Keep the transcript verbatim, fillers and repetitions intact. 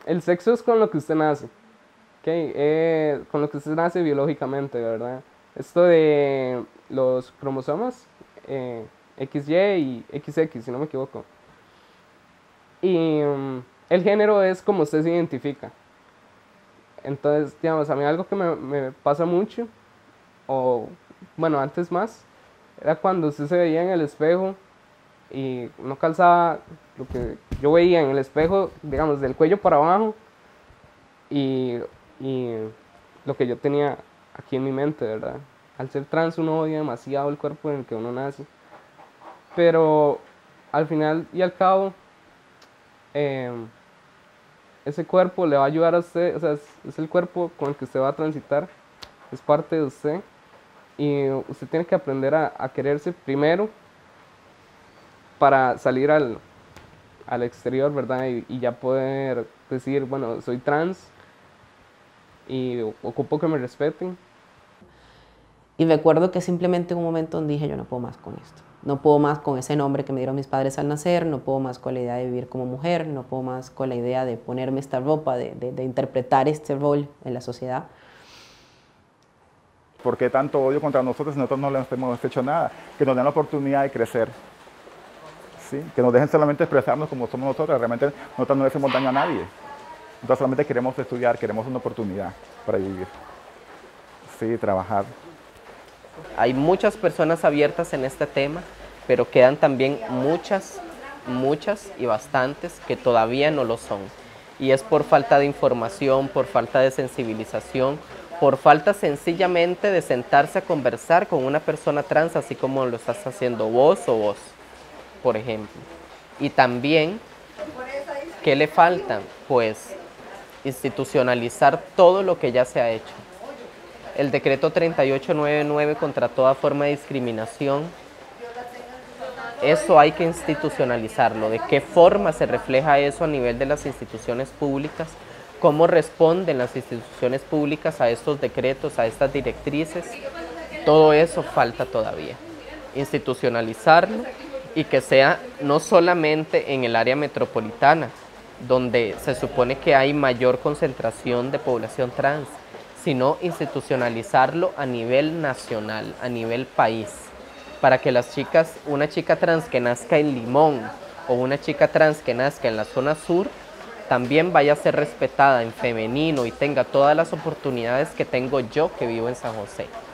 El sexo es con lo que usted nace, ¿okay? Eh, con lo que usted nace biológicamente, ¿verdad? Esto de los cromosomas, eh, equis ye y equis equis, si no me equivoco. Y um, el género es como usted se identifica. Entonces, digamos, a mí algo que me, me pasa mucho, o bueno, antes más, era cuando usted se veía en el espejo y no calzaba lo que yo veía en el espejo, digamos, del cuello para abajo, y, y lo que yo tenía aquí en mi mente, ¿verdad? Al ser trans uno odia demasiado el cuerpo en el que uno nace, pero al final y al cabo, eh, ese cuerpo le va a ayudar a usted, o sea, es, es el cuerpo con el que usted va a transitar, es parte de usted, y usted tiene que aprender a, a quererse primero para salir al, al exterior, ¿verdad? Y, y ya poder decir, bueno, soy trans y ocupo que me respeten. Y recuerdo que simplemente en un momento dije, yo no puedo más con esto. No puedo más con ese nombre que me dieron mis padres al nacer, no puedo más con la idea de vivir como mujer, no puedo más con la idea de ponerme esta ropa, de, de, de interpretar este rol en la sociedad. ¿Por qué tanto odio contra nosotros si nosotros no les hemos hecho nada? Que nos den la oportunidad de crecer, ¿sí? Que nos dejen solamente expresarnos como somos nosotros. Realmente nosotros no le hacemos daño a nadie. Nosotros solamente queremos estudiar, queremos una oportunidad para vivir, sí, trabajar. Hay muchas personas abiertas en este tema, pero quedan también muchas, muchas y bastantes que todavía no lo son. Y es por falta de información, por falta de sensibilización, por falta sencillamente de sentarse a conversar con una persona trans, así como lo estás haciendo vos o vos, por ejemplo. Y también, ¿qué le falta? Pues institucionalizar todo lo que ya se ha hecho. El decreto treinta y ocho noventa y nueve contra toda forma de discriminación, eso hay que institucionalizarlo. ¿De qué forma se refleja eso a nivel de las instituciones públicas? ¿Cómo responden las instituciones públicas a estos decretos, a estas directrices? Todo eso falta todavía. Institucionalizarlo y que sea no solamente en el área metropolitana, donde se supone que hay mayor concentración de población trans, sino institucionalizarlo a nivel nacional, a nivel país, para que las chicas, una chica trans que nazca en Limón o una chica trans que nazca en la zona sur, también vaya a ser respetada en femenino y tenga todas las oportunidades que tengo yo que vivo en San José.